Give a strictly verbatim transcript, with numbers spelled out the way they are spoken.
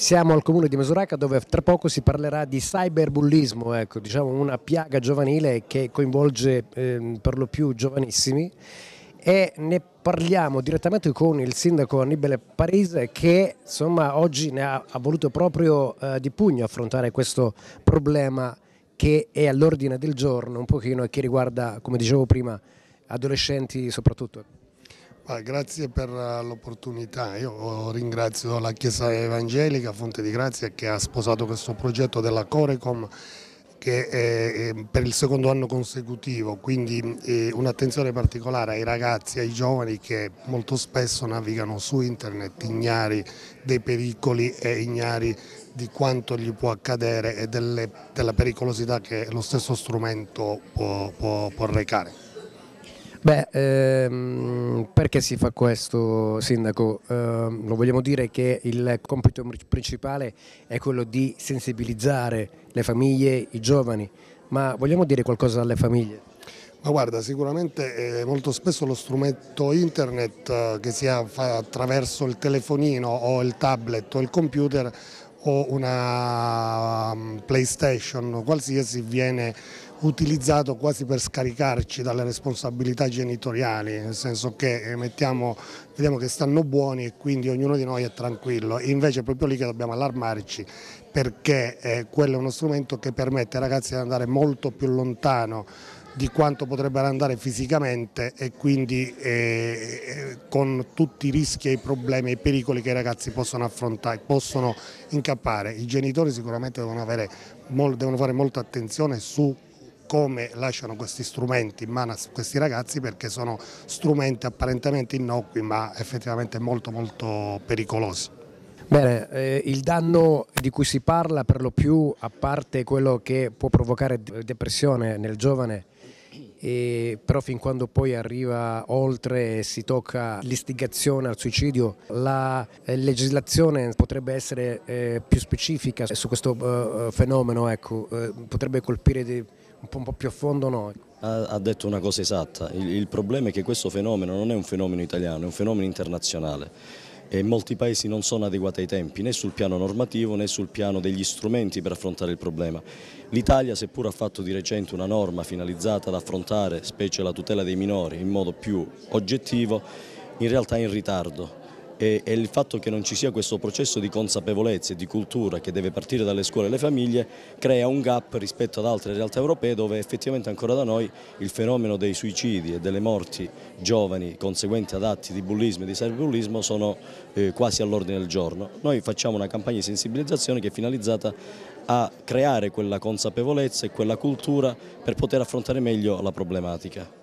Siamo al comune di Mesuracca dove tra poco si parlerà di cyberbullismo, ecco, diciamo una piaga giovanile che coinvolge eh, per lo più giovanissimi, e ne parliamo direttamente con il sindaco Annibale Parise che insomma oggi ne ha, ha voluto proprio eh, di pugno affrontare questo problema che è all'ordine del giorno un pochino e che riguarda, come dicevo prima, adolescenti soprattutto. Ah, grazie per l'opportunità, io ringrazio la Chiesa Evangelica Fonte di Grazia che ha sposato questo progetto della Corecom che è per il secondo anno consecutivo, quindi un'attenzione particolare ai ragazzi, ai giovani che molto spesso navigano su internet ignari dei pericoli e ignari di quanto gli può accadere e delle, della pericolosità che lo stesso strumento può, può, può recare. Beh, ehm, perché si fa questo, Sindaco? Eh, lo vogliamo dire che il compito principale è quello di sensibilizzare le famiglie, i giovani, ma vogliamo dire qualcosa alle famiglie? Ma guarda, sicuramente eh, molto spesso lo strumento internet eh, che sia fa attraverso il telefonino o il tablet o il computer o una um, PlayStation qualsiasi viene utilizzato quasi per scaricarci dalle responsabilità genitoriali, nel senso che eh, mettiamo, vediamo che stanno buoni e quindi ognuno di noi è tranquillo, e invece è proprio lì che dobbiamo allarmarci, perché eh, quello è uno strumento che permette ai ragazzi di andare molto più lontano di quanto potrebbero andare fisicamente e quindi eh, con tutti i rischi e i problemi e i pericoli che i ragazzi possono affrontare, possono incappare. I genitori sicuramente devono, avere, devono fare molta attenzione su come lasciano questi strumenti in mano a questi ragazzi, perché sono strumenti apparentemente innocui ma effettivamente molto molto pericolosi. Bene, eh, il danno di cui si parla per lo più, a parte quello che può provocare depressione nel giovane, e però fin quando poi arriva oltre e si tocca l'istigazione al suicidio, la eh, legislazione potrebbe essere eh, più specifica su questo eh, fenomeno, ecco, eh, potrebbe colpire di, un, po', un po' più a fondo noi. Ha detto una cosa esatta, il, il problema è che questo fenomeno non è un fenomeno italiano, è un fenomeno internazionale. E molti paesi non sono adeguati ai tempi, né sul piano normativo né sul piano degli strumenti per affrontare il problema. L'Italia, seppur ha fatto di recente una norma finalizzata ad affrontare, specie la tutela dei minori, in modo più oggettivo, in realtà è in ritardo. E, e il fatto che non ci sia questo processo di consapevolezza e di cultura che deve partire dalle scuole e le famiglie crea un gap rispetto ad altre realtà europee dove effettivamente ancora da noi il fenomeno dei suicidi e delle morti giovani conseguenti ad atti di bullismo e di cyberbullismo sono eh, quasi all'ordine del giorno. Noi facciamo una campagna di sensibilizzazione che è finalizzata a creare quella consapevolezza e quella cultura per poter affrontare meglio la problematica.